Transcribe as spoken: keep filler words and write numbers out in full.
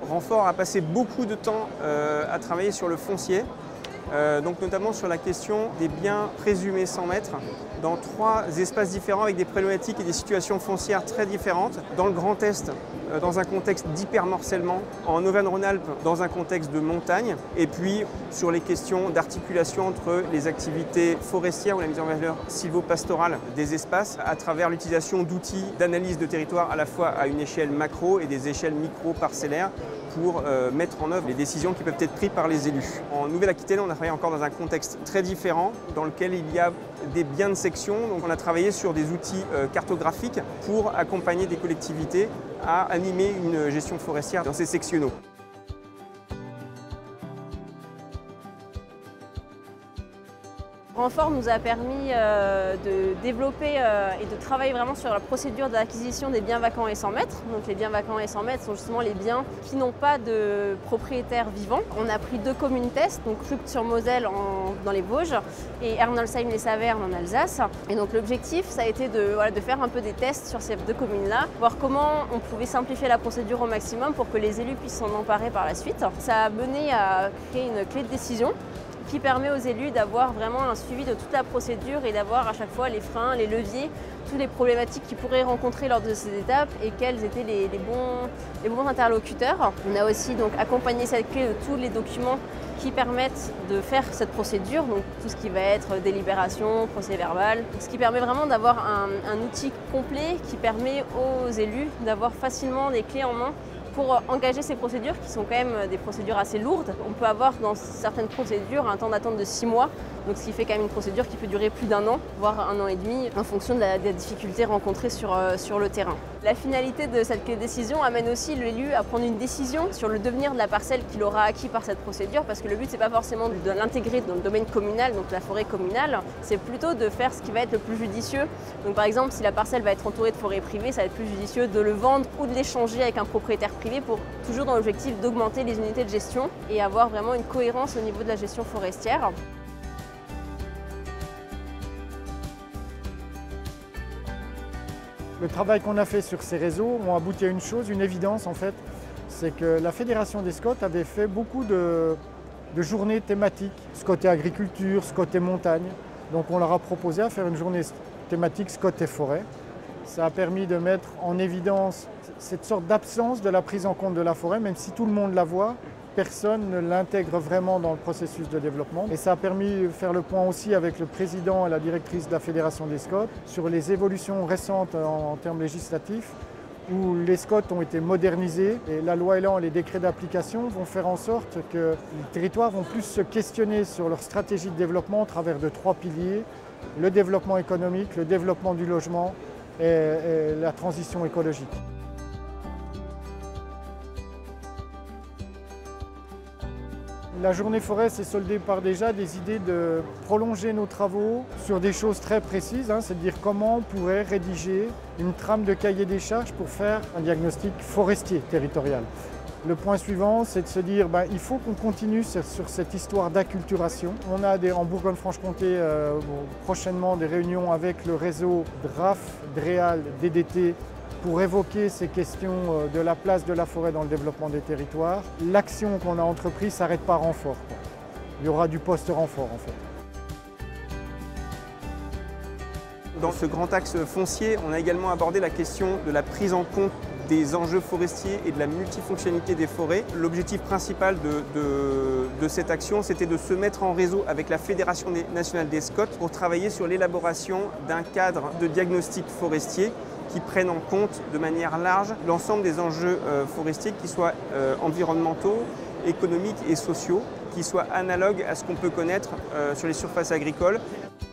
Renfort a passé beaucoup de temps euh, à travailler sur le foncier, euh, donc notamment sur la question des biens présumés sans maître, dans trois espaces différents avec des problématiques et des situations foncières très différentes. Dans le Grand Est, euh, dans un contexte d'hypermorcellement, en Auvergne-Rhône-Alpes, dans un contexte de montagne, et puis sur les questions d'articulation entre les activités forestières ou la mise en valeur sylvo-pastorale des espaces à travers l'utilisation d'outils d'analyse de territoire à la fois à une échelle macro et des échelles micro-parcellaires pour euh, mettre en œuvre les décisions qui peuvent être prises par les élus. En Nouvelle-Aquitaine, on a travaillé encore dans un contexte très différent, dans lequel il y a des biens de section. Donc on a travaillé sur des outils euh, cartographiques pour accompagner des collectivités à animer une gestion forestière dans ces sectionnaux. Renfort nous a permis euh, de développer euh, et de travailler vraiment sur la procédure d'acquisition des biens vacants et sans maître. Donc les biens vacants et sans maître sont justement les biens qui n'ont pas de propriétaire vivant. On a pris deux communes tests, donc Rupt-sur-Moselle dans les Vosges et Ernolsheim-les-Saverne en Alsace. Et donc l'objectif, ça a été de, voilà, de faire un peu des tests sur ces deux communes-là, voir comment on pouvait simplifier la procédure au maximum pour que les élus puissent s'en emparer par la suite. Ça a mené à créer une clé de décision qui permet aux élus d'avoir vraiment un suivi de toute la procédure et d'avoir à chaque fois les freins, les leviers, toutes les problématiques qu'ils pourraient rencontrer lors de ces étapes et quels étaient les, les, bons, les bons interlocuteurs. On a aussi donc accompagné cette clé de tous les documents qui permettent de faire cette procédure, donc tout ce qui va être délibération, procès verbal, ce qui permet vraiment d'avoir un, un outil complet qui permet aux élus d'avoir facilement les clés en main pour engager ces procédures qui sont quand même des procédures assez lourdes. On peut avoir dans certaines procédures un temps d'attente de six mois, donc ce qui fait quand même une procédure qui peut durer plus d'un an, voire un an et demi, en fonction de la, des difficultés rencontrées sur, euh, sur le terrain. La finalité de cette clé de décision amène aussi l'élu à prendre une décision sur le devenir de la parcelle qu'il aura acquis par cette procédure, parce que le but c'est pas forcément de l'intégrer dans le domaine communal, donc la forêt communale, c'est plutôt de faire ce qui va être le plus judicieux. Donc par exemple, si la parcelle va être entourée de forêt privée, ça va être plus judicieux de le vendre ou de l'échanger avec un propriétaire privé pour toujours dans l'objectif d'augmenter les unités de gestion et avoir vraiment une cohérence au niveau de la gestion forestière. Le travail qu'on a fait sur ces réseaux a abouti à une chose, une évidence en fait, c'est que la Fédération des Scots avait fait beaucoup de, de journées thématiques, Scot et agriculture, Scot et montagne. Donc on leur a proposé à faire une journée thématique Scot et forêt. Ça a permis de mettre en évidence cette sorte d'absence de la prise en compte de la forêt, même si tout le monde la voit, personne ne l'intègre vraiment dans le processus de développement. Et ça a permis de faire le point aussi avec le président et la directrice de la Fédération des Scots sur les évolutions récentes en, en termes législatifs, où les Scots ont été modernisés et la loi Elan et les décrets d'application vont faire en sorte que les territoires vont plus se questionner sur leur stratégie de développement au travers de trois piliers, le développement économique, le développement du logement et, et la transition écologique. La journée forêt s'est soldée par déjà des idées de prolonger nos travaux sur des choses très précises, hein, c'est-à-dire comment on pourrait rédiger une trame de cahier des charges pour faire un diagnostic forestier territorial. Le point suivant, c'est de se dire ben, il faut qu'on continue sur, sur cette histoire d'acculturation. On a des, en Bourgogne-Franche-Comté euh, prochainement des réunions avec le réseau D R A F, DREAL, D D T, pour évoquer ces questions de la place de la forêt dans le développement des territoires. L'action qu'on a entreprise ne s'arrête pas à Renfort, quoi. Il y aura du post-Renfort en fait. Dans ce grand axe foncier, on a également abordé la question de la prise en compte des enjeux forestiers et de la multifonctionnalité des forêts. L'objectif principal de, de, de cette action, c'était de se mettre en réseau avec la Fédération nationale des Scots pour travailler sur l'élaboration d'un cadre de diagnostic forestier qui prennent en compte de manière large l'ensemble des enjeux euh, forestiers, qui soient euh, environnementaux, économiques et sociaux, qui soient analogues à ce qu'on peut connaître euh, sur les surfaces agricoles.